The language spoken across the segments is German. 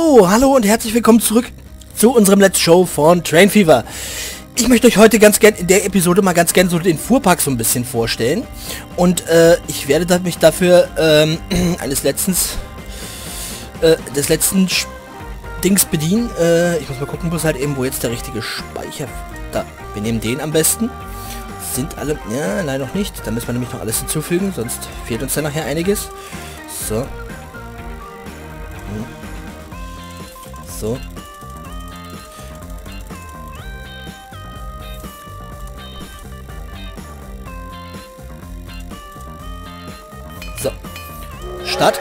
So, hallo und herzlich willkommen zurück zu unserem Let's Show von Train Fever. Ich möchte euch heute ganz gern in der Episode mal ganz gern so den Fuhrpark so ein bisschen vorstellen. Und ich werde mich dafür des letzten Dings bedienen. Ich muss mal gucken, wo jetzt der richtige Speicher... Da, wir nehmen den am besten. Sind alle... Ja, nein, noch nicht. Da müssen wir nämlich noch alles hinzufügen, sonst fehlt uns dann nachher einiges. So. So. So. Start.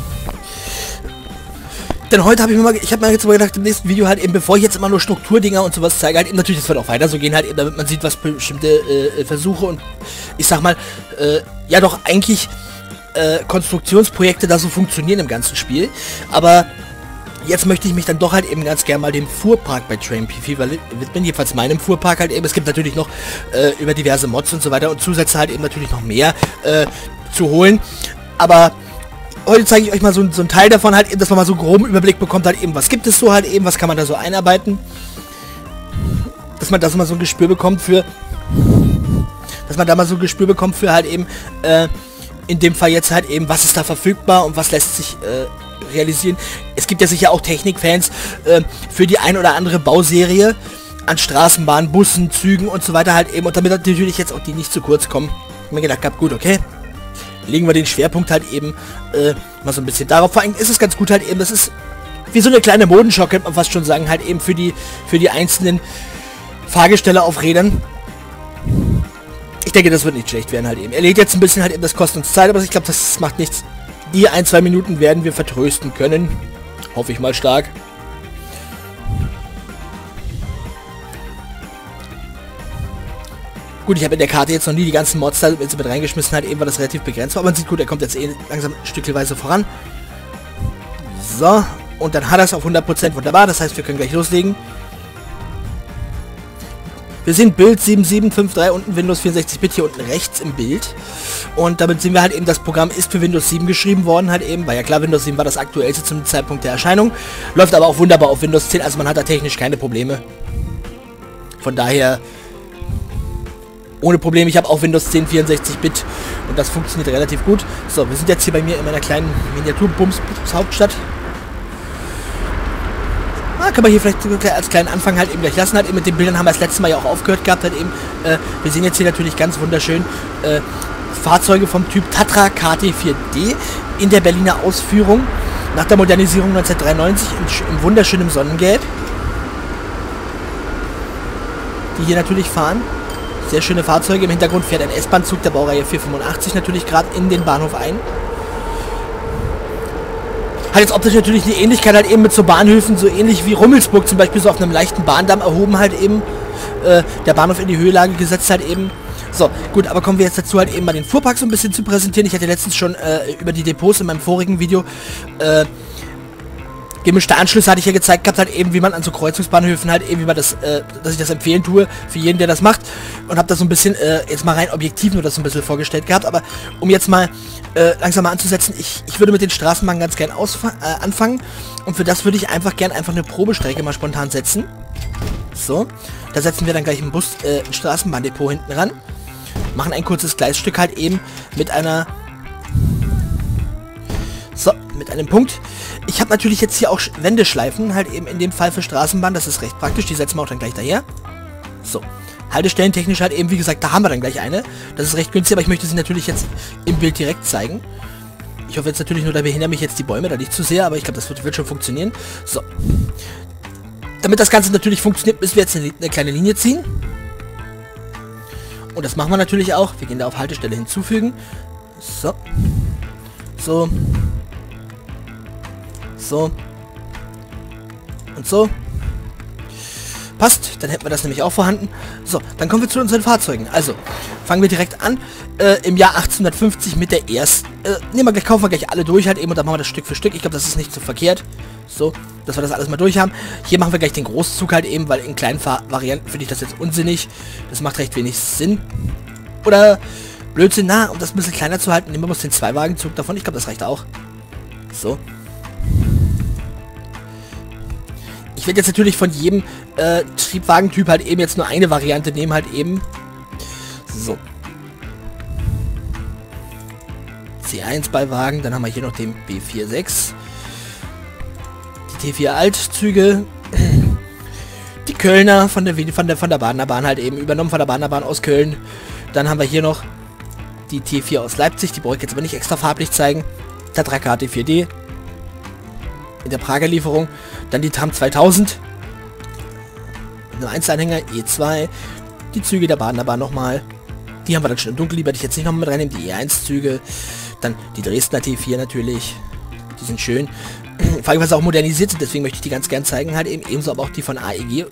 Denn heute habe ich habe mir jetzt mal gedacht, im nächsten Video halt eben, bevor ich jetzt immer nur Strukturdinger und sowas zeige, halt eben natürlich, das wird auch weiter so gehen, halt eben, damit man sieht, was bestimmte Versuche und ich sag mal, ja doch eigentlich Konstruktionsprojekte da so funktionieren im ganzen Spiel. Aber jetzt möchte ich mich dann doch halt eben ganz gern mal dem Fuhrpark bei Train Fever widmen, jedenfalls meinem Fuhrpark halt eben. Es gibt natürlich noch über diverse Mods und so weiter und Zusätze halt eben natürlich noch mehr zu holen. Aber heute zeige ich euch mal so einen Teil davon halt eben, dass man mal so einen groben Überblick bekommt halt eben, was gibt es so halt eben, was kann man da so einarbeiten. Dass man da mal so ein Gespür bekommt für... halt eben, in dem Fall jetzt halt eben, was ist da verfügbar und was lässt sich realisieren. Es gibt ja sicher auch Technikfans für die ein oder andere Bauserie an Straßenbahnen, Bussen, Zügen und so weiter halt eben. Und damit natürlich jetzt auch die nicht zu kurz kommen, ich mir gedacht habe, gut, okay, legen wir den Schwerpunkt halt eben mal so ein bisschen darauf. Vor allem ist es ganz gut halt eben, das ist wie so eine kleine Modenschau, könnte man fast schon sagen, halt eben für die einzelnen Fahrgestelle auf Rädern. Ich denke, das wird nicht schlecht werden halt eben. Er lädt jetzt ein bisschen halt eben, das kostet uns Zeit, aber ich glaube, das macht nichts. Die 1-2 Minuten werden wir vertrösten können. Hoffe ich mal stark. Gut, ich habe in der Karte jetzt noch nie die ganzen Mods da mit reingeschmissen, halt eben, weil das relativ begrenzt war. Aber man sieht gut, er kommt jetzt eh langsam stückchenweise voran. So, und dann hat er es auf 100%, wunderbar. Das heißt, wir können gleich loslegen. Wir sehen Bild 7753 unten Windows 64-Bit hier unten rechts im Bild. Und damit sehen wir halt eben, das Programm ist für Windows 7 geschrieben worden halt eben. Weil ja klar, Windows 7 war das aktuellste zum Zeitpunkt der Erscheinung. Läuft aber auch wunderbar auf Windows 10, also man hat da technisch keine Probleme. Von daher ohne Probleme. Ich habe auch Windows 10 64-Bit und das funktioniert relativ gut. So, wir sind jetzt hier bei mir in meiner kleinen Miniaturbums-Hauptstadt. Kann man hier vielleicht als kleinen Anfang halt eben gleich lassen. Halt eben mit den Bildern haben wir das letzte Mal ja auch aufgehört gehabt. Halt eben, wir sehen jetzt hier natürlich ganz wunderschön Fahrzeuge vom Typ Tatra KT4D in der Berliner Ausführung nach der Modernisierung 1993 im wunderschönen Sonnengelb. Die hier natürlich fahren. Sehr schöne Fahrzeuge. Im Hintergrund fährt ein S-Bahn-Zug der Baureihe 485 natürlich gerade in den Bahnhof ein. Hat jetzt optisch natürlich eine Ähnlichkeit halt eben mit so Bahnhöfen, so ähnlich wie Rummelsburg zum Beispiel, so auf einem leichten Bahndamm erhoben halt eben. Der Bahnhof in die Höhelage gesetzt halt eben. So, gut, aber kommen wir jetzt dazu halt eben mal den Fuhrpark so ein bisschen zu präsentieren. Ich hatte letztens schon über die Depots in meinem vorigen Video gemischte Anschlüsse hatte ich ja gezeigt gehabt, halt eben, wie man an so Kreuzungsbahnhöfen halt eben, wie man das, dass ich das empfehlen tue, für jeden, der das macht. Und habe das so ein bisschen, jetzt mal rein objektiv nur das so ein bisschen vorgestellt gehabt. Aber um jetzt mal langsam mal anzusetzen, ich würde mit den Straßenbahnen ganz gern anfangen. Und für das würde ich einfach eine Probestrecke mal spontan setzen. So, da setzen wir dann gleich ein Straßenbahndepot hinten ran. Machen ein kurzes Gleisstück halt eben mit einer... So, mit einem Punkt. Ich habe natürlich jetzt hier auch Wendeschleifen, halt eben in dem Fall für Straßenbahn. Das ist recht praktisch, die setzen wir auch dann gleich daher. So, Haltestellen technisch halt eben, wie gesagt, da haben wir dann gleich eine. Das ist recht günstig, aber ich möchte sie natürlich jetzt im Bild direkt zeigen. Ich hoffe jetzt natürlich nur, da behindern mich jetzt die Bäume da nicht zu sehr, aber ich glaube, das wird schon funktionieren. So. Damit das Ganze natürlich funktioniert, müssen wir jetzt eine kleine Linie ziehen. Und das machen wir natürlich auch. Wir gehen da auf Haltestelle hinzufügen. So. So. So. Und so. Passt, dann hätten wir das nämlich auch vorhanden. So, dann kommen wir zu unseren Fahrzeugen. Also, fangen wir direkt an. Im Jahr 1850 mit der ersten... kaufen wir gleich alle durch halt eben und dann machen wir das Stück für Stück. Ich glaube, das ist nicht so verkehrt. So, dass wir das alles mal durch haben. Hier machen wir gleich den Großzug halt eben, weil in kleinen Varianten finde ich das jetzt unsinnig. Das macht recht wenig Sinn. Oder Blödsinn, um das ein bisschen kleiner zu halten, nehmen wir uns den Zweiwagenzug davon. Ich glaube, das reicht auch. So. Ich werde jetzt natürlich von jedem Triebwagentyp halt eben jetzt nur eine Variante nehmen, halt eben. So. C1-Beiwagen, dann haben wir hier noch den B46. Die T4 Altzüge. Die Kölner von der Badener Bahn halt eben, übernommen von der Badener Bahn aus Köln. Dann haben wir hier noch die T4 aus Leipzig, die brauche ich jetzt aber nicht extra farblich zeigen. Der Tracker T4D. In der Prager Lieferung. Dann die Tram 2000. Nur Einzelanhänger, E2. Die Züge der Badener Bahn nochmal. Die haben wir dann schon im Dunkel, die werde ich jetzt nicht noch mit reinnehmen. Die E1-Züge. Dann die Dresdner T4 natürlich. Die sind schön. Vor allem, weil sie auch modernisiert sind, deswegen möchte ich die ganz gern zeigen. Halt eben, ebenso aber auch die von AEG.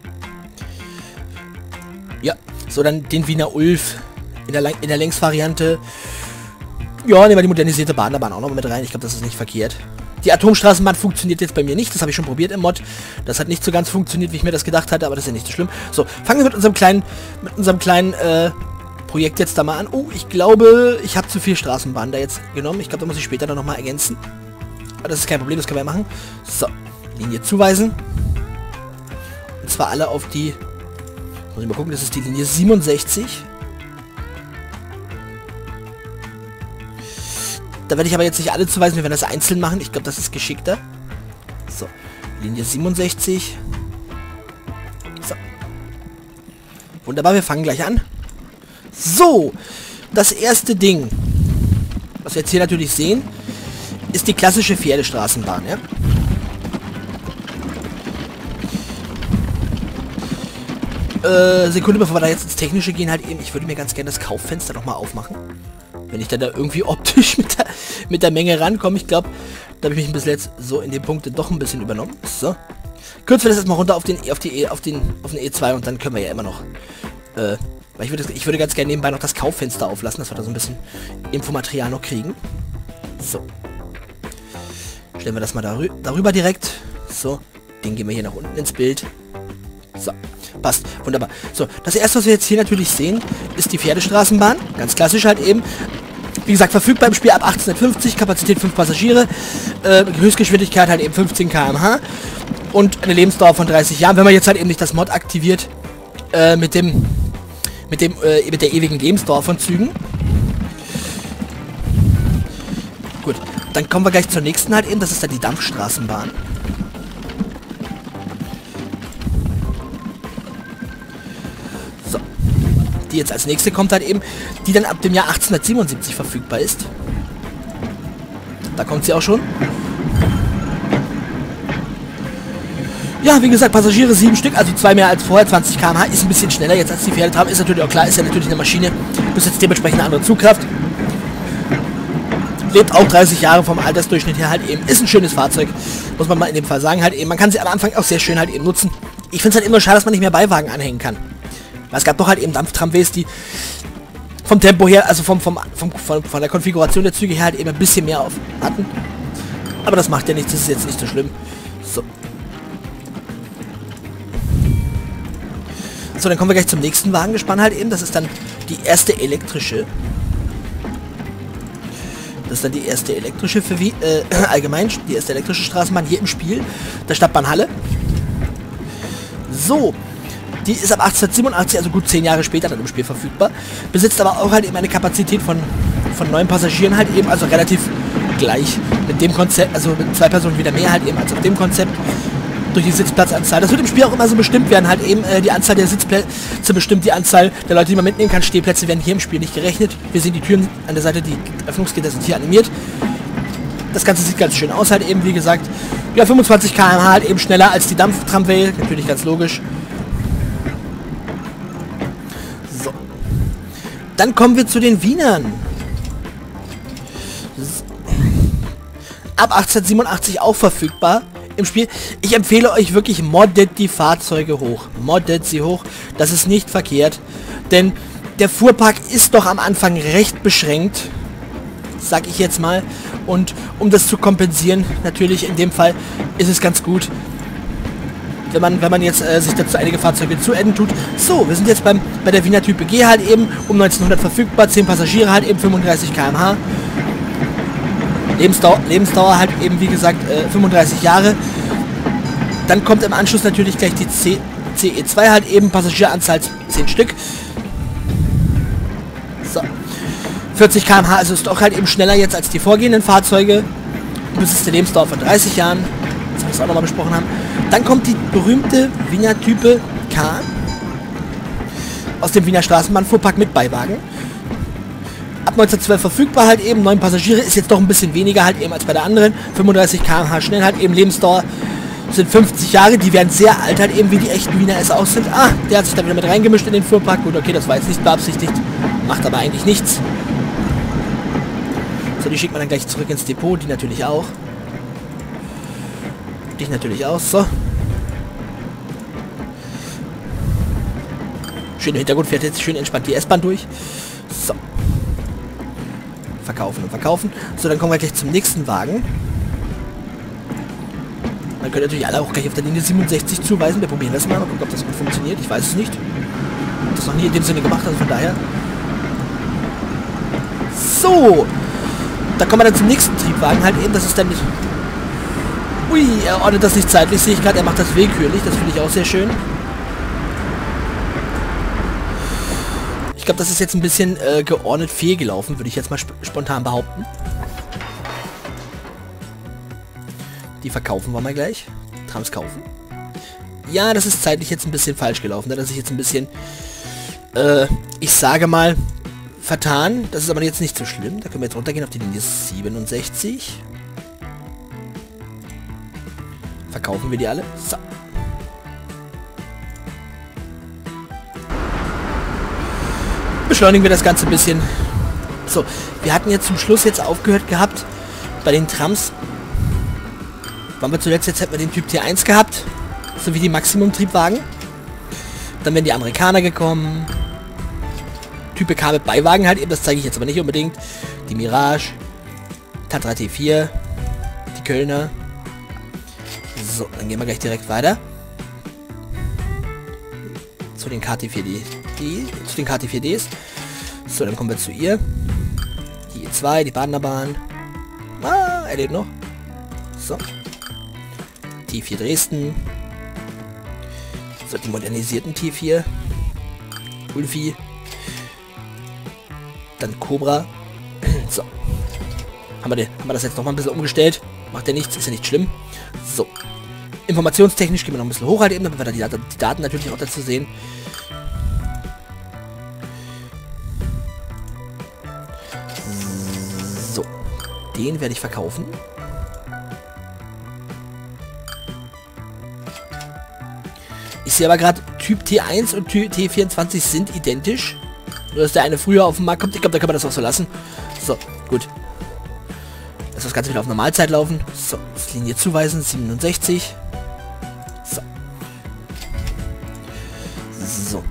Ja, so dann den Wiener Ulf in der Längsvariante. Ja, nehmen wir die modernisierte Badener Bahn auch noch mit rein. Ich glaube, das ist nicht verkehrt. Die Atomstraßenbahn funktioniert jetzt bei mir nicht. Das habe ich schon probiert im Mod. Das hat nicht so ganz funktioniert, wie ich mir das gedacht hatte, aber das ist ja nicht so schlimm. So, fangen wir mit unserem kleinen Projekt jetzt da mal an. Oh, ich glaube, ich habe zu viel Straßenbahn da jetzt genommen. Ich glaube, da muss ich später dann nochmal ergänzen. Aber das ist kein Problem, das können wir machen. So, Linie zuweisen. Und zwar alle auf die... Muss ich mal gucken, das ist die Linie 67. Da werde ich aber jetzt nicht alle zuweisen, wir werden das einzeln machen. Ich glaube, das ist geschickter. So, Linie 67. So. Wunderbar, wir fangen gleich an. So, das erste Ding, was wir jetzt hier natürlich sehen, ist die klassische Pferdestraßenbahn, ja? Sekunde, bevor wir da jetzt ins Technische gehen, halt eben, ich würde mir ganz gerne das Kauffenster nochmal aufmachen. Wenn ich dann da irgendwie optisch mit der Menge rankomme. Ich glaube, da habe ich mich bis jetzt so in den Punkten doch ein bisschen übernommen. So. Kürzen wir das erstmal runter auf den E2 und dann können wir ja immer noch... weil ich würde ganz gerne nebenbei noch das Kauffenster auflassen, dass wir da so ein bisschen Infomaterial noch kriegen. So. Stellen wir das mal darüber direkt. So. Den gehen wir hier nach unten ins Bild. So. Passt. Wunderbar. So. Das erste, was wir jetzt hier natürlich sehen, ist die Pferdestraßenbahn. Ganz klassisch halt eben. Wie gesagt, verfügbar im Spiel ab 1850, Kapazität 5 Passagiere, Höchstgeschwindigkeit halt eben 15 km/h und eine Lebensdauer von 30 Jahren. Wenn man jetzt halt eben nicht das Mod aktiviert, mit der ewigen Lebensdauer von Zügen. Gut, dann kommen wir gleich zur nächsten halt eben, das ist dann die Dampfstraßenbahn. So, die jetzt als nächste kommt halt eben, die dann ab dem Jahr 1877 verfügbar ist. Da kommt sie auch schon. Ja, wie gesagt, Passagiere 7 Stück, also 2 mehr als vorher, 20 km/h, ist ein bisschen schneller jetzt als die Pferdetram, ist natürlich auch klar, ist ja natürlich eine Maschine, bis jetzt dementsprechend eine andere Zugkraft. Lebt auch 30 Jahre vom Altersdurchschnitt her halt eben, ist ein schönes Fahrzeug, muss man mal in dem Fall sagen halt eben, man kann sie am Anfang auch sehr schön halt eben nutzen. Ich finde es halt immer schade, dass man nicht mehr Beiwagen anhängen kann. Weil es gab doch halt eben Dampftramways, die vom Tempo her, also von der Konfiguration der Züge her halt eben ein bisschen mehr auf hatten. Aber das macht ja nichts, das ist jetzt nicht so schlimm. So. So, dann kommen wir gleich zum nächsten Wagengespann halt eben. Das ist dann die erste elektrische. Das ist dann die erste elektrische für allgemein, die erste elektrische Straßenbahn hier im Spiel. Der Stadtbahn Halle. So. Die ist ab 1887, also gut 10 Jahre später dann im Spiel verfügbar. Besitzt aber auch halt eben eine Kapazität von 9 Passagieren halt eben, also relativ gleich mit dem Konzept, also mit 2 Personen wieder mehr halt eben als auf dem Konzept. Durch die Sitzplatzanzahl. Das wird im Spiel auch immer so bestimmt werden, halt eben die Anzahl der Sitzplätze bestimmt, die Anzahl der Leute, die man mitnehmen kann. Stehplätze werden hier im Spiel nicht gerechnet. Wir sehen die Türen an der Seite, die Öffnungsgitter sind hier animiert. Das Ganze sieht ganz schön aus, halt eben, wie gesagt. Ja, 25 km/h halt eben schneller als die Dampftramway, natürlich ganz logisch. So. Dann kommen wir zu den Wienern. Ab 1887 auch verfügbar im Spiel. Ich empfehle euch wirklich, moddet die Fahrzeuge hoch. Moddet sie hoch. Das ist nicht verkehrt. Denn der Fuhrpark ist doch am Anfang recht beschränkt. Sag ich jetzt mal. Und um das zu kompensieren, natürlich in dem Fall, ist es ganz gut, wenn man jetzt sich dazu einige Fahrzeuge zuenden tut. So, wir sind jetzt bei der Wiener Type G halt eben. Um 1900 verfügbar. 10 Passagiere halt eben, 35 km/h. Lebensdauer halt eben, wie gesagt, 35 Jahre. Dann kommt im Anschluss natürlich gleich die CE2 halt eben, Passagieranzahl 10 Stück. So. 40 km/h, also ist doch halt eben schneller jetzt als die vorgehenden Fahrzeuge. Besitzt Lebensdauer von 30 Jahren. Das wir es auch nochmal besprochen haben. Dann kommt die berühmte Wiener Type K aus dem Wiener Straßenbahnfuhrpark mit Beiwagen. Ab 1912 verfügbar halt eben, 9 Passagiere, ist jetzt doch ein bisschen weniger halt eben als bei der anderen. 35 km/h schnell halt eben, Lebensdauer sind 50 Jahre, die werden sehr alt halt eben, wie die echten Wiener S auch sind. Ah, der hat sich da wieder mit reingemischt in den Fuhrpark. Gut, okay, das war jetzt nicht beabsichtigt, macht aber eigentlich nichts. So, die schickt man dann gleich zurück ins Depot, die natürlich auch. Dich natürlich auch, so. Schön im Hintergrund fährt jetzt schön entspannt die S-Bahn durch. So. Verkaufen und verkaufen. So, dann kommen wir gleich zum nächsten Wagen. Man könnte natürlich alle auch gleich auf der Linie 67 zuweisen. Wir probieren das mal gucken, ob das gut funktioniert. Ich weiß es nicht. Ich habe das noch nie in dem Sinne gemacht, also von daher. So. Da kommen wir dann zum nächsten Triebwagen halt eben. Das ist dann nicht... Ui, er ordnet das nicht zeitlich, sehe ich gerade. Er macht das willkürlich. Das finde ich auch sehr schön. Ich glaube, das ist jetzt ein bisschen geordnet fehlgelaufen, würde ich jetzt mal spontan behaupten. Die verkaufen wir mal gleich. Trams kaufen. Ja, das ist zeitlich jetzt ein bisschen falsch gelaufen. Da ist ich jetzt ein bisschen, ich sage mal, vertan. Das ist aber jetzt nicht so schlimm. Da können wir jetzt runtergehen auf die Linie 67. Verkaufen wir die alle. So. Beschleunigen wir das Ganze ein bisschen. So, wir hatten jetzt zum Schluss jetzt aufgehört gehabt bei den Trams. Waren wir zuletzt, jetzt hätten wir den Typ T1 gehabt, sowie die Maximum-Triebwagen. Dann wären die Amerikaner gekommen. Typ K mit Beiwagen halt eben, das zeige ich jetzt aber nicht unbedingt. Die Mirage, Tatra T4, die Kölner. So, dann gehen wir gleich direkt weiter. Zu den KT4D. Zu den KT4Ds. So, dann kommen wir zu ihr. Die E2, die Badenerbahn. Ah, er lebt noch. So. T4 Dresden. So, die modernisierten T4. Ulfi. Dann Cobra. So. Haben wir das jetzt noch mal ein bisschen umgestellt. Macht ja nichts, ist ja nicht schlimm. So. Informationstechnisch gehen wir noch ein bisschen hoch halt eben, damit wir da die Daten natürlich auch dazu sehen. So. Den werde ich verkaufen. Ich sehe aber gerade, Typ T1 und Typ T24 sind identisch. Nur dass der eine früher auf den Markt kommt. Ich glaube, da kann man das auch so lassen. So, gut. Lass das Ganze wieder auf Normalzeit laufen. So, Linie zuweisen, 67. So. So.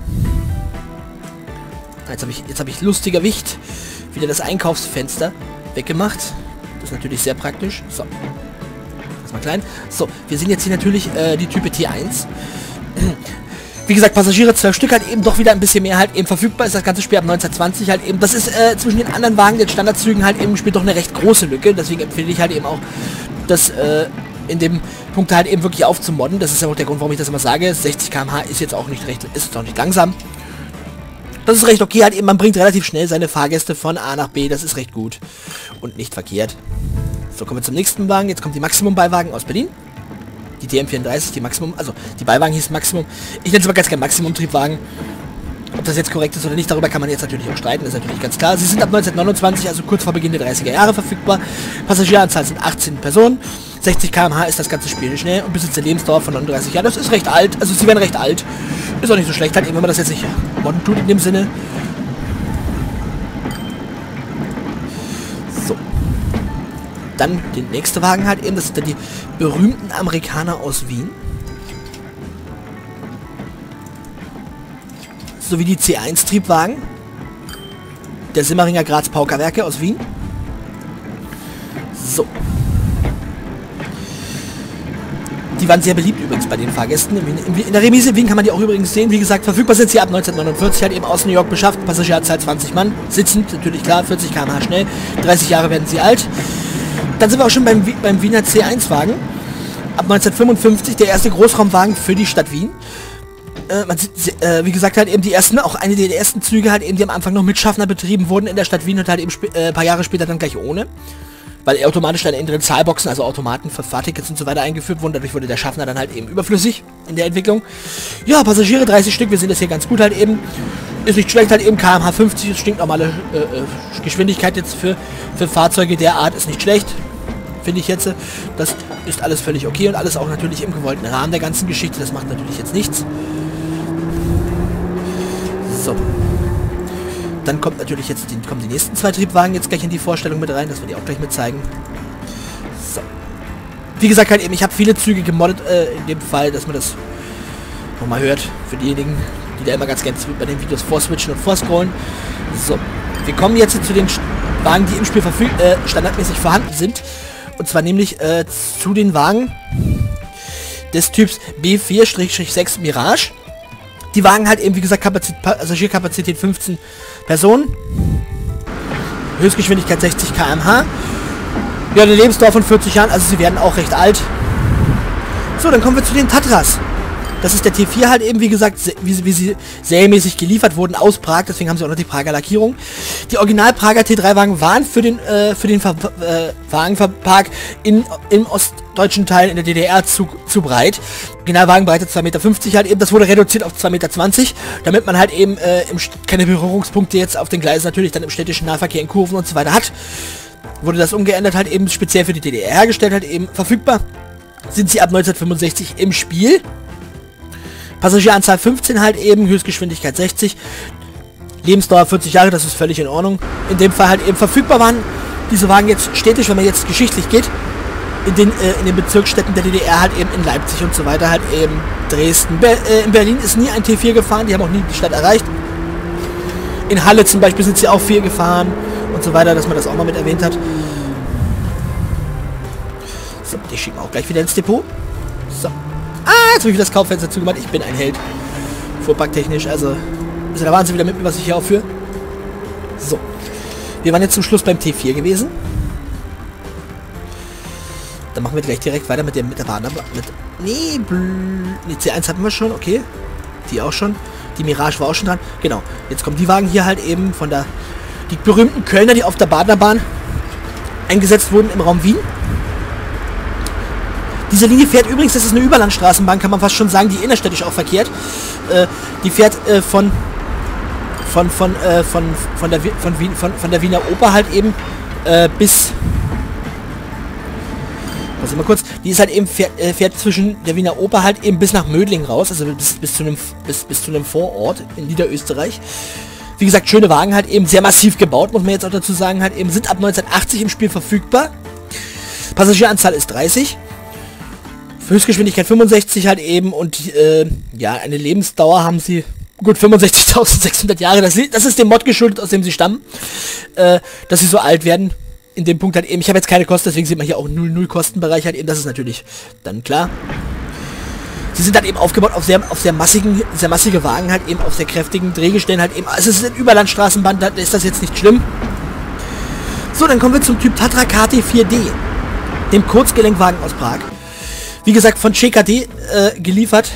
Jetzt habe ich lustiger Wicht wieder das Einkaufsfenster weggemacht. Das ist natürlich sehr praktisch. So. Das mal klein. So, wir sehen jetzt hier natürlich die Type T1. Wie gesagt, Passagiere 12 Stück halt eben doch wieder ein bisschen mehr halt eben verfügbar ist das ganze Spiel ab 1920 halt eben. Das ist zwischen den anderen Wagen, den Standardzügen halt eben spielt doch eine recht große Lücke. Deswegen empfehle ich halt eben auch, das in dem Punkt halt eben wirklich aufzumodden. Das ist ja auch der Grund, warum ich das immer sage. 60 km/h ist jetzt auch nicht recht, ist jetzt auch nicht langsam. Das ist recht okay halt eben. Man bringt relativ schnell seine Fahrgäste von A nach B. Das ist recht gut und nicht verkehrt. So, kommen wir zum nächsten Wagen. Jetzt kommt die Maximum-Beiwagen aus Berlin. Die DM34, die Maximum, also die Beiwagen hieß Maximum. Ich nenne es aber ganz gerne Maximum-Triebwagen. Ob das jetzt korrekt ist oder nicht, darüber kann man jetzt natürlich auch streiten, ist natürlich ganz klar. Sie sind ab 1929, also kurz vor Beginn der 30er Jahre verfügbar. Passagieranzahl sind 18 Personen. 60 km/h ist das ganze Spiel schnell und besitzt eine Lebensdauer von 39 Jahren. Das ist recht alt, also sie werden recht alt. Ist auch nicht so schlecht, halt eben, wenn man das jetzt nicht modden tut in dem Sinne. So. Dann den nächsten Wagen halt eben, das sind dann die berühmten Amerikaner aus Wien. Sowie die C1-Triebwagen. Der Simmeringer Graz Paukerwerke aus Wien. So. Die waren sehr beliebt übrigens bei den Fahrgästen. In der Remise in Wien kann man die auch übrigens sehen. Wie gesagt, verfügbar sind sie ab 1949 halt eben aus New York beschafft. Passagierzahl 20 Mann. Sitzend, natürlich klar, 40 km/h schnell. 30 Jahre werden sie alt. Dann sind wir auch schon beim Wiener C1-Wagen. ab 1955 der erste Großraumwagen für die Stadt Wien. Man sieht, wie gesagt, halt eben die ersten, auch eine der ersten Züge halt eben, die am Anfang noch mit Schaffner betrieben wurden in der Stadt Wien und halt eben ein paar Jahre später dann gleich ohne. Weil automatisch dann innere Zahlboxen, also Automaten für Fahrtickets und so weiter eingeführt wurden. Dadurch wurde der Schaffner dann halt eben überflüssig in der Entwicklung. Ja, Passagiere 30 Stück, wir sehen das hier ganz gut halt eben. Ist nicht schlecht halt eben, km/h 50, ist stinknormale Geschwindigkeit jetzt für Fahrzeuge der Art, ist nicht schlecht. Finde ich jetzt. Das ist alles völlig okay und alles auch natürlich im gewollten Rahmen der ganzen Geschichte. Das macht natürlich jetzt nichts. So. Dann kommt natürlich jetzt kommen die nächsten zwei Triebwagen jetzt gleich in die Vorstellung mit rein, das werde ich auch gleich mit zeigen. So. Wie gesagt halt eben, ich habe viele Züge gemoddet, in dem Fall, dass man das nochmal hört, für diejenigen, die da immer ganz gerne bei den Videos vorswitchen und vorscrollen. So. Wir kommen jetzt zu den Wagen, die im Spiel standardmäßig vorhanden sind. Und zwar nämlich zu den Wagen des Typs B4-6 Mirage. Die Wagen halt eben, wie gesagt, Passagierkapazität 15 Personen. Höchstgeschwindigkeit 60 km/h. Ja, eine Lebensdauer von 40 Jahren, also sie werden auch recht alt. So, dann kommen wir zu den Tatras. Das ist der T4 halt eben, wie gesagt, wie sie serienmäßig geliefert wurden aus Prag, deswegen haben sie auch noch die Prager Lackierung. Die Original Prager T3-Wagen waren für den Wagenpark im ostdeutschen Teil in der DDR zu breit. Originalwagen breite 2,50 Meter halt eben, das wurde reduziert auf 2,20 Meter, damit man halt eben keine Berührungspunkte jetzt auf den Gleisen natürlich dann im städtischen Nahverkehr in Kurven und so weiter hat. Wurde das umgeändert halt eben, speziell für die DDR hergestellt halt eben, verfügbar. Sind sie ab 1965 im Spiel. Passagieranzahl 15 halt eben, Höchstgeschwindigkeit 60, Lebensdauer 40 Jahre, das ist völlig in Ordnung. In dem Fall halt eben verfügbar waren diese Wagen jetzt städtisch, wenn man jetzt geschichtlich geht, in den Bezirksstädten der DDR halt eben in Leipzig und so weiter, halt eben Dresden. In Berlin ist nie ein T4 gefahren, die haben auch nie die Stadt erreicht. In Halle zum Beispiel sind sie auch 4 gefahren und so weiter, dass man das auch mal mit erwähnt hat. So, die schicken wir auch gleich wieder ins Depot. So. Jetzt habe ich das Kauffenster zugemacht. Ich bin ein Held. Fuhrparktechnisch, also ist ja der Wahnsinn wieder mit mir, was ich hier aufführe. So. Wir waren jetzt zum Schluss beim T4 gewesen. Dann machen wir gleich direkt weiter mit der Bahn. Nee, C1 hatten wir schon, okay. Die auch schon. Die Mirage war auch schon dran. Genau. Jetzt kommen die Wagen hier halt eben von die berühmten Kölner, die auf der Badenerbahn eingesetzt wurden im Raum Wien. Diese Linie fährt übrigens, das ist eine Überlandstraßenbahn, kann man fast schon sagen, die innerstädtisch auch verkehrt. Die fährt von der Wiener Oper halt eben bis... Warte mal kurz. Die ist halt eben, fährt zwischen der Wiener Oper halt eben bis nach Mödling raus, also bis zu einem Vorort in Niederösterreich. Wie gesagt, schöne Wagen halt eben, sehr massiv gebaut, muss man jetzt auch dazu sagen, halt eben, sind ab 1980 im Spiel verfügbar. Passagieranzahl ist 30. Höchstgeschwindigkeit 65 halt eben und ja, eine Lebensdauer haben sie gut 65.600 Jahre. Das ist dem Mod geschuldet, aus dem sie stammen, dass sie so alt werden. In dem Punkt halt eben, ich habe jetzt keine Kosten, deswegen sieht man hier auch 0,0 Kostenbereich halt eben, das ist natürlich dann klar. Sie sind halt eben aufgebaut auf sehr massige Wagen halt eben, auf sehr kräftigen Drehgestellen halt eben. Also es ist ein Überlandstraßenbahn, da ist das jetzt nicht schlimm. So, dann kommen wir zum Typ Tatra KT4D, dem Kurzgelenkwagen aus Prag. Wie gesagt, von CKD geliefert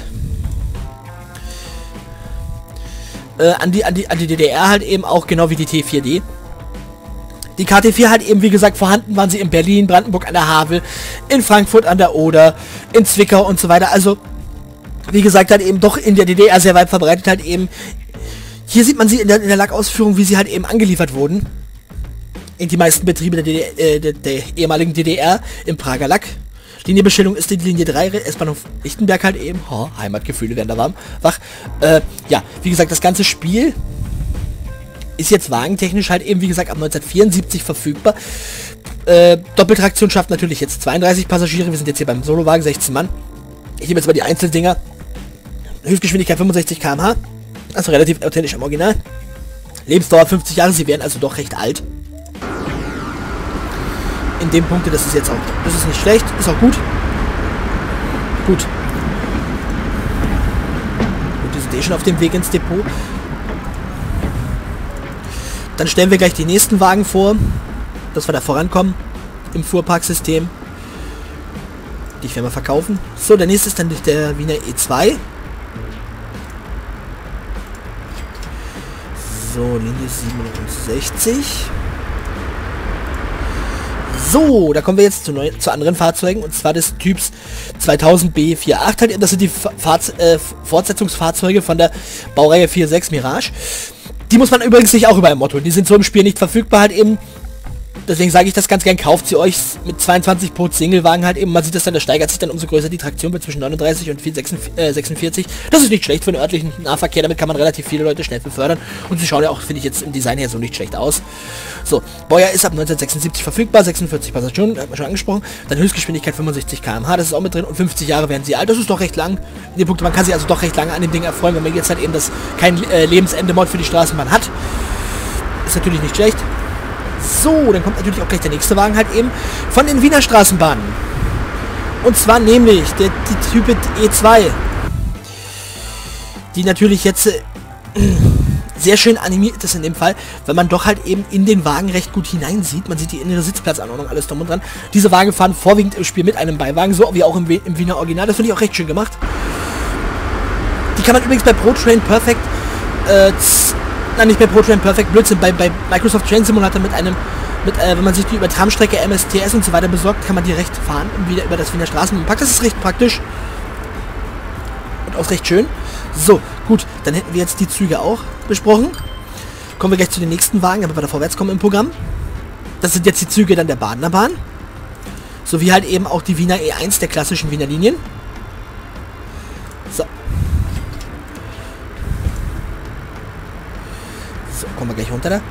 an die DDR halt eben auch, genau wie die T4D. Die KT4 halt eben, wie gesagt, vorhanden waren sie in Berlin, Brandenburg an der Havel, in Frankfurt an der Oder, in Zwickau und so weiter. Also, wie gesagt, halt eben doch in der DDR sehr weit verbreitet halt eben. Hier sieht man sie in der Lackausführung, wie sie halt eben angeliefert wurden. In die meisten Betriebe der ehemaligen DDR im Prager Lack. Linienbestellung ist die Linie 3, S-Bahnhof Lichtenberg halt eben. Oh, Heimatgefühle werden da wach. Ja, wie gesagt, das ganze Spiel ist jetzt wagentechnisch halt eben, wie gesagt, ab 1974 verfügbar. Doppeltraktion schafft natürlich jetzt 32 Passagiere. Wir sind jetzt hier beim Solowagen, 16 Mann. Ich nehme jetzt mal die Einzeldinger. Höchstgeschwindigkeit 65 km/h. Also relativ authentisch am Original. Lebensdauer 50 Jahre, sie werden also doch recht alt. In dem Punkt, das ist jetzt auch, das ist nicht schlecht, ist auch gut. Gut. Und die sind eh schon auf dem Weg ins Depot. Dann stellen wir gleich die nächsten Wagen vor, dass wir da vorankommen im Fuhrparksystem. Dich werden wir verkaufen. So, der nächste ist dann der Wiener E2. So, Linie 67. So, da kommen wir jetzt zu anderen Fahrzeugen, und zwar des Typs 2000 B48. Halt, das sind die Fortsetzungsfahrzeuge von der Baureihe 46 Mirage. Die muss man übrigens nicht auch über ein Motto. Die sind so im Spiel nicht verfügbar halt eben. Deswegen sage ich das ganz gern, kauft sie euch mit 22 pro Singlewagen halt eben. Man sieht das dann, das steigert sich dann, umso größer die Traktion wird, zwischen 39 und 46. Das ist nicht schlecht für den örtlichen Nahverkehr, damit kann man relativ viele Leute schnell befördern. Und sie schauen ja auch, finde ich, jetzt im Design her so nicht schlecht aus. So, Baujahr ist ab 1976 verfügbar, 46 Passagieren, hat man schon angesprochen. Dann Höchstgeschwindigkeit 65 km/h, das ist auch mit drin, und 50 Jahre werden sie alt. Das ist doch recht lang. In dem Punkt, man kann sich also doch recht lange an dem Ding erfreuen, wenn man jetzt halt eben kein Lebensende-Mod für die Straßenbahn hat. Ist natürlich nicht schlecht. So, dann kommt natürlich auch gleich der nächste Wagen halt eben von den Wiener Straßenbahnen. Und zwar nämlich die Type E2. Die natürlich jetzt sehr schön animiert ist in dem Fall, weil man doch halt eben in den Wagen recht gut hineinsieht. Man sieht die innere Sitzplatzanordnung, alles drum und dran. Diese Wagen fahren vorwiegend im Spiel mit einem Beiwagen, so wie auch im Wiener Original. Das finde ich auch recht schön gemacht. Die kann man übrigens bei ProTrain Perfect nicht bei ProTrain Perfect, Blödsinn, bei Microsoft Train Simulator wenn man sich die über Tramstrecke, MSTS und so weiter besorgt, kann man die recht fahren und wieder über das Wiener Straßenbahnpark. Das ist recht praktisch und auch recht schön. So, gut, dann hätten wir jetzt die Züge auch besprochen. Kommen wir gleich zu den nächsten Wagen, damit wir da vorwärts kommen im Programm. Das sind jetzt die Züge dann der Badener Bahn, sowie halt eben auch die Wiener E1 der klassischen Wiener Linien. So. So, kommen wir gleich runter da.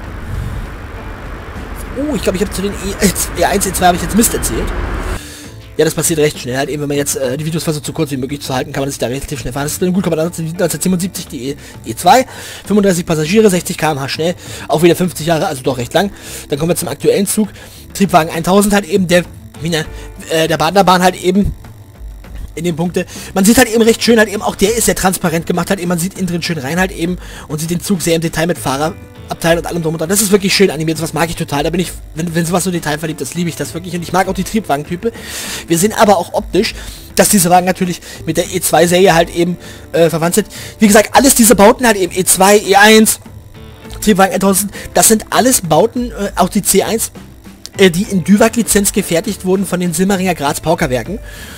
Oh, ich glaube, ich habe zu den E1, E2 habe ich jetzt Mist erzählt. Ja, das passiert recht schnell. Halt eben, wenn man jetzt die Videos versucht, so kurz wie möglich zu halten, kann man sich da relativ schnell fahren. Das ist dann gut, kann man 1977 die E2, 35 Passagiere, 60 km/h schnell, auch wieder 50 Jahre, also doch recht lang. Dann kommen wir zum aktuellen Zug. Triebwagen 1000 halt eben, der Badener Bahn halt eben. In den Punkte. Man sieht halt eben recht schön halt eben, auch der ist sehr transparent gemacht halt eben, man sieht innen drin schön rein halt eben und sieht den Zug sehr im Detail mit Fahrerabteil und allem drum und dran. Das ist wirklich schön animiert, das mag ich total. Da bin ich, wenn sowas so detailverliebt ist, liebe ich das wirklich, und ich mag auch die Triebwagentype. Wir sehen aber auch optisch, dass diese Wagen natürlich mit der E2-Serie halt eben verwandt sind. Wie gesagt, alles diese Bauten halt eben, E2, E1, Triebwagen 1000, das sind alles Bauten, auch die C1, die in DUVAC-Lizenz gefertigt wurden von den Simmeringer Graz-Paukerwerken.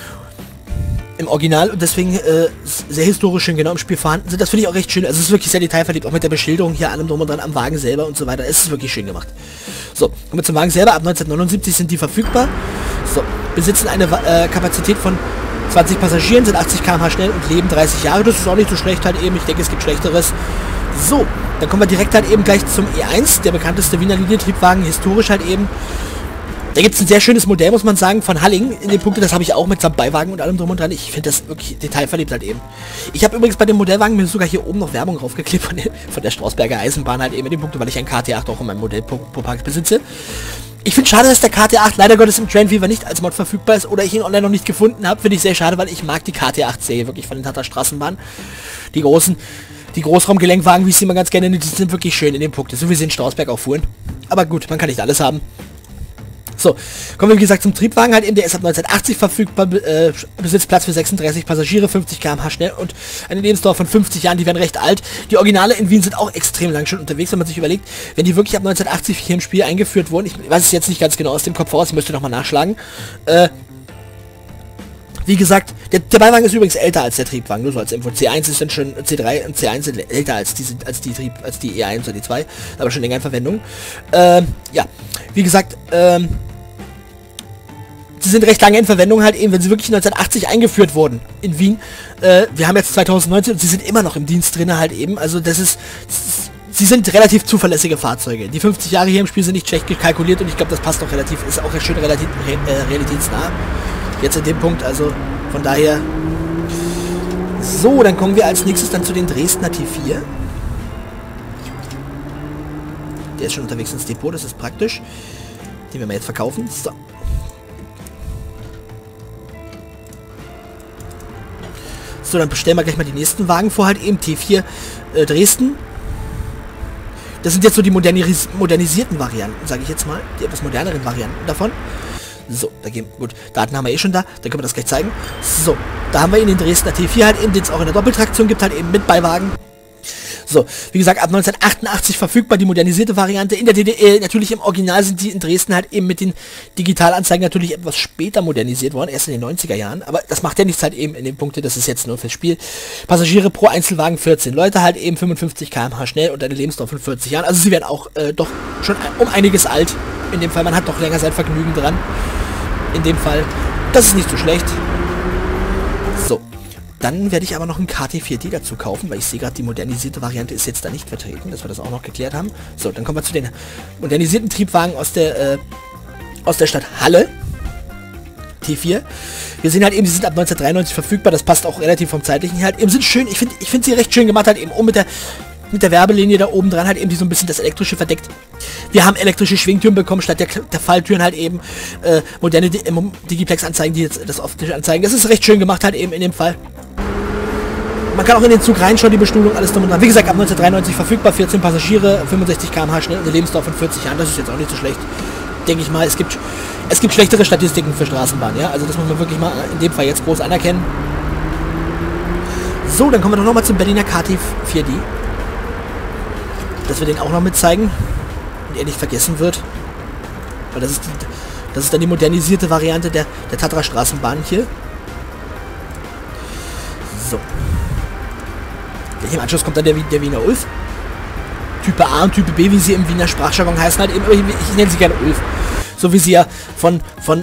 Im Original, und deswegen sehr historisch schön genau im Spiel vorhanden sind. Das finde ich auch recht schön. Also es ist wirklich sehr detailverliebt, auch mit der Beschilderung hier allem drum und dran am Wagen selber und so weiter. Es ist wirklich schön gemacht. So, kommen wir zum Wagen selber. Ab 1979 sind die verfügbar. So, besitzen eine Kapazität von 20 Passagieren, sind 80 km/h schnell und leben 30 Jahre. Das ist auch nicht so schlecht halt eben. Ich denke, es gibt Schlechteres. So, dann kommen wir direkt halt eben gleich zum E1, der bekannteste Wiener Linientriebwagen, historisch halt eben. Da gibt es ein sehr schönes Modell, muss man sagen, von Halling. In den Punkten, das habe ich auch mit samt Beiwagen und allem drum und dran. Ich finde das wirklich detailverliebt halt eben. Ich habe übrigens bei dem Modellwagen mir sogar hier oben noch Werbung draufgeklebt von der Strausberger Eisenbahn halt eben in den Punkten, weil ich ein KT8 auch in meinem Modellpark besitze. Ich finde schade, dass der KT8 leider Gottes im Train Fever nicht als Mod verfügbar ist oder ich ihn online noch nicht gefunden habe. Finde ich sehr schade, weil ich mag die KT8-Serie wirklich von den Tata Straßenbahnen. Die Großraumgelenkwagen, wie ich sie immer ganz gerne nenne, die sind wirklich schön in den Punkten. So wie sie in Strausberg auch fuhren. Aber gut, man kann nicht alles haben. So, kommen wir wie gesagt zum Triebwagen halt eben, der ist ab 1980 verfügbar, besitzt Platz für 36 Passagiere, 50 km/h schnell und eine Lebensdauer von 50 Jahren, die werden recht alt. Die Originale in Wien sind auch extrem lang schon unterwegs, wenn man sich überlegt, wenn die wirklich ab 1980 hier im Spiel eingeführt wurden, ich weiß es jetzt nicht ganz genau aus dem Kopf raus, ich müsste nochmal nachschlagen. Wie gesagt, der Beiwagen ist übrigens älter als der Triebwagen, nur so als Info. C1 ist dann schon, C3 und C1 sind älter als die E1 oder die 2, aber schon länger in Verwendung. Ja, wie gesagt, sie sind recht lange in Verwendung halt eben, wenn sie wirklich 1980 eingeführt wurden in Wien. Wir haben jetzt 2019 und sie sind immer noch im Dienst drin halt eben, also das ist... Sie sind relativ zuverlässige Fahrzeuge. Die 50 Jahre hier im Spiel sind nicht schlecht kalkuliert und ich glaube, das passt auch relativ, ist auch schön relativ realitätsnah. Jetzt in dem Punkt, also von daher... So, dann kommen wir als nächstes dann zu den Dresdner T4. Der ist schon unterwegs ins Depot, das ist praktisch. Den werden wir jetzt verkaufen. So. So, dann bestellen wir gleich mal die nächsten Wagen vor, halt eben T4 Dresden. Das sind jetzt so die modernisierten Varianten, sage ich jetzt mal. Die etwas moderneren Varianten davon. So, da gehen, gut, Daten haben wir eh schon da, dann können wir das gleich zeigen. So, da haben wir ihn, den Dresdner T4 halt eben, den es auch in der Doppeltraktion gibt, halt eben mit Beiwagen. So, wie gesagt, ab 1988 verfügbar, die modernisierte Variante. In der DDR, natürlich im Original sind die in Dresden halt eben mit den Digitalanzeigen natürlich etwas später modernisiert worden, erst in den 90er Jahren. Aber das macht ja nichts halt eben in den Punkten, das ist jetzt nur fürs Spiel. Passagiere pro Einzelwagen 14 Leute, halt eben 55 km/h schnell und eine Lebensdauer von 40 Jahren. Also sie werden auch doch schon um einiges alt. In dem Fall, man hat doch länger sein Vergnügen dran. In dem Fall, das ist nicht so schlecht. So. Dann werde ich aber noch ein KT4D dazu kaufen, weil ich sehe gerade, die modernisierte Variante ist jetzt da nicht vertreten, dass wir das auch noch geklärt haben. So, dann kommen wir zu den modernisierten Triebwagen aus der Stadt Halle. T4. Wir sehen halt eben, sie sind ab 1993 verfügbar, das passt auch relativ vom zeitlichen her halt eben, sind schön, ich finde sie recht schön gemacht, halt eben mit der Werbelinie da oben dran, halt eben, die so ein bisschen das Elektrische verdeckt. Wir haben elektrische Schwingtüren bekommen, statt der Falltüren halt eben moderne Digiplex-Anzeigen, die jetzt das optische anzeigen. Das ist recht schön gemacht halt eben in dem Fall. Man kann auch in den Zug reinschauen, die Bestuhlung, alles drum und dran. Wie gesagt, ab 1993 verfügbar, 14 Passagiere, 65 km/h schnell und eine Lebensdauer von 40 Jahren. Das ist jetzt auch nicht so schlecht. Denke ich mal, es gibt schlechtere Statistiken für Straßenbahnen, ja. Also das muss man wirklich mal in dem Fall jetzt groß anerkennen. So, dann kommen wir doch nochmal zum Berliner KT4D. Dass wir den auch noch mit zeigen. Und er nicht vergessen wird. Weil das ist dann die modernisierte Variante der Tatra Straßenbahn hier. So. Im Anschluss kommt dann der Wiener Ulf. Type A und Type B, wie sie im Wiener Sprachjargon heißen, halt eben, ich nenne sie gerne Ulf. So wie sie ja von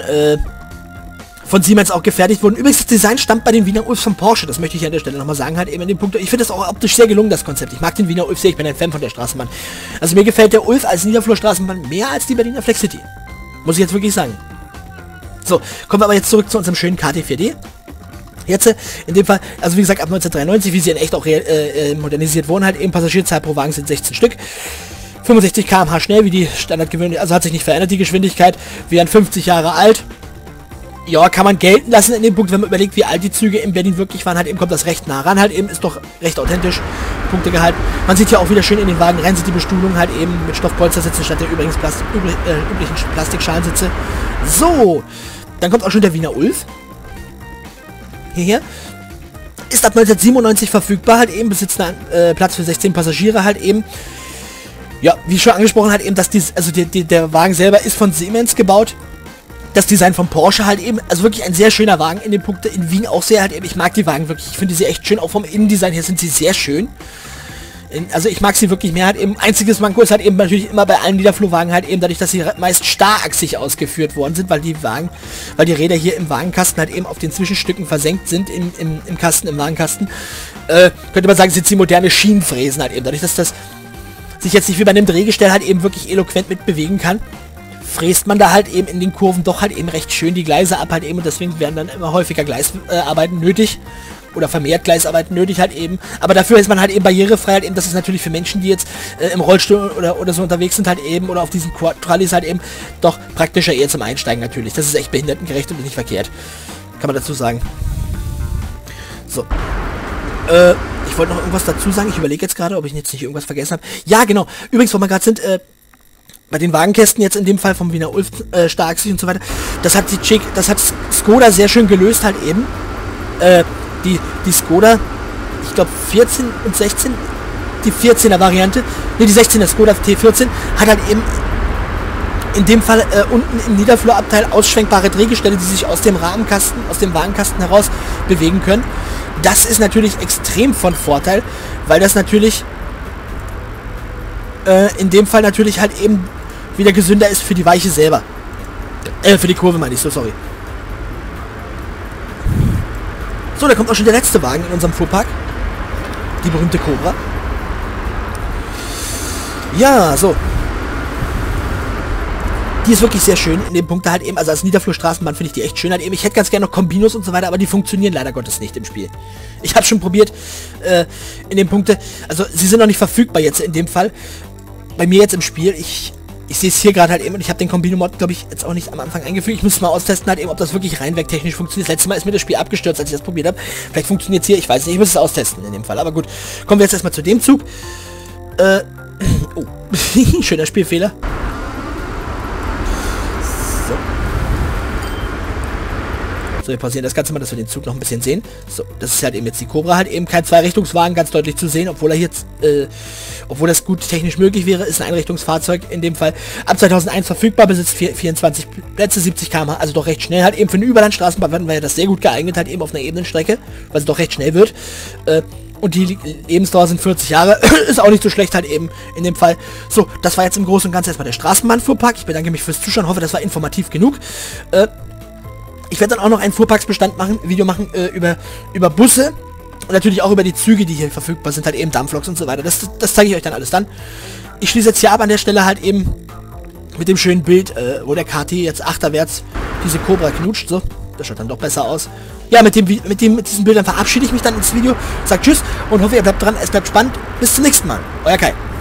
Siemens auch gefertigt wurden. Übrigens, das Design stammt bei den Wiener Ulfs von Porsche, das möchte ich an der Stelle nochmal sagen, halt eben in dem Punkt. Ich finde das auch optisch sehr gelungen, das Konzept. Ich mag den Wiener Ulf sehr, ich bin ein Fan von der Straßenbahn. Also mir gefällt der Ulf als Niederflurstraßenbahn mehr als die Berliner Flex City. Muss ich jetzt wirklich sagen. So, kommen wir aber jetzt zurück zu unserem schönen KT4D. Jetzt, in dem Fall, also wie gesagt, ab 1993, wie sie in echt auch modernisiert wurden, halt eben Passagierzahl pro Wagen sind 16 Stück. 65 km/h schnell, wie die Standardgewöhnliche, also hat sich nicht verändert, die Geschwindigkeit. Wir wären 50 Jahre alt. Ja, kann man gelten lassen in dem Punkt, wenn man überlegt, wie alt die Züge in Berlin wirklich waren, halt eben kommt das recht nah ran, halt eben ist doch recht authentisch, Punkte gehalten. Man sieht ja auch wieder schön in den Wagen rein, sieht die Bestuhlung halt eben mit Stoffpolstersitze statt der üblichen Plastikschalensitze. So, dann kommt auch schon der Wiener Ulf. Hierher. Ist ab 1997 verfügbar, halt eben, besitzt einen Platz für 16 Passagiere, halt eben. Ja, wie schon angesprochen, halt eben, dass der Wagen selber ist von Siemens gebaut. Das Design von Porsche halt eben, also wirklich ein sehr schöner Wagen in den Punkten, in Wien auch sehr halt eben, ich mag die Wagen wirklich, ich finde sie echt schön, auch vom Innendesign her sind sie sehr schön. Also ich mag sie wirklich mehr, halt eben, einziges Manko ist halt eben natürlich immer bei allen Niederflurwagen halt eben, dadurch, dass sie meist starrachsig ausgeführt worden sind, weil die Räder hier im Wagenkasten halt eben auf den Zwischenstücken versenkt sind, im Wagenkasten, könnte man sagen, sind sie moderne Schienenfräsen halt eben, dadurch, dass das sich jetzt nicht wie bei einem Drehgestell halt eben wirklich eloquent mitbewegen kann, fräst man da halt eben in den Kurven doch halt eben recht schön die Gleise ab halt eben und deswegen werden dann immer häufiger Gleisarbeiten nötig. Oder vermehrt Gleisarbeiten nötig halt eben. Aber dafür ist man halt eben barrierefrei halt eben. Das ist natürlich für Menschen, die jetzt im Rollstuhl oder so unterwegs sind halt eben. Oder auf diesen Quad-Trolleys halt eben. Doch praktischer eher zum Einsteigen natürlich. Das ist echt behindertengerecht und nicht verkehrt. Kann man dazu sagen. So. Ich wollte noch irgendwas dazu sagen. Ich überlege jetzt gerade, ob ich jetzt nicht irgendwas vergessen habe. Ja, genau. Übrigens, wo wir gerade sind, bei den Wagenkästen jetzt in dem Fall vom Wiener Ulf starrachsig und so weiter. Das hat Skoda sehr schön gelöst halt eben. Die Skoda, ich glaube 14 und 16, die 14er Variante, ne, die 16er Skoda T14 hat halt eben in dem Fall unten im Niederflurabteil ausschwenkbare Drehgestelle, die sich aus dem Wagenkasten heraus bewegen können. Das ist natürlich extrem von Vorteil, weil das natürlich in dem Fall natürlich halt eben wieder gesünder ist für die Weiche selber. Für die Kurve meine ich, so sorry. So, da kommt auch schon der letzte Wagen in unserem Fuhrpark. Die berühmte Cobra. Ja, so. Die ist wirklich sehr schön in dem Punkt halt eben. Also als Niederflurstraßenbahn finde ich die echt schön halt eben. Ich hätte ganz gerne noch Kombinos und so weiter, aber die funktionieren leider Gottes nicht im Spiel. Ich habe schon probiert, in dem Punkte. Also sie sind noch nicht verfügbar jetzt in dem Fall. Bei mir jetzt im Spiel. Ich sehe es hier gerade halt eben und ich habe den Kombino-Mod, glaube ich, jetzt auch nicht am Anfang eingefügt. Ich muss es mal austesten halt eben, ob das wirklich reinweg technisch funktioniert. Das letzte Mal ist mir das Spiel abgestürzt, als ich das probiert habe. Vielleicht funktioniert es hier, ich weiß nicht. Ich muss es austesten in dem Fall. Aber gut, kommen wir jetzt erstmal zu dem Zug. Oh, schöner Spielfehler. So. wir pausieren das Ganze mal, dass wir den Zug noch ein bisschen sehen. So, das ist halt eben jetzt die Cobra, halt eben kein Zweirichtungswagen, ganz deutlich zu sehen, obwohl er jetzt, obwohl das gut technisch möglich wäre, ist ein Einrichtungsfahrzeug in dem Fall. Ab 2001 verfügbar, besitzt 24 Plätze, 70 km/h, also doch recht schnell, halt eben für eine Überlandstraßenbahn wäre das sehr gut geeignet, halt eben auf einer Ebenenstrecke, weil es doch recht schnell wird. Und die Lebensdauer sind 40 Jahre, ist auch nicht so schlecht halt eben in dem Fall. So, das war jetzt im Großen und Ganzen erstmal der Straßenbahnfuhrpark. Ich bedanke mich fürs Zuschauen, hoffe, das war informativ genug. Ich werde dann auch noch einen Fuhrparksbestand machen, Video machen über Busse und natürlich auch über die Züge, die hier verfügbar sind, halt eben Dampfloks und so weiter. Das zeige ich euch dann alles dann. Ich schließe jetzt hier ab an der Stelle halt eben mit dem schönen Bild, wo der KT jetzt achterwärts diese Cobra knutscht, so. Das schaut dann doch besser aus. Ja, mit diesen Bildern verabschiede ich mich dann ins Video. Sag tschüss und hoffe, ihr bleibt dran. Es bleibt spannend. Bis zum nächsten Mal. Euer Kai.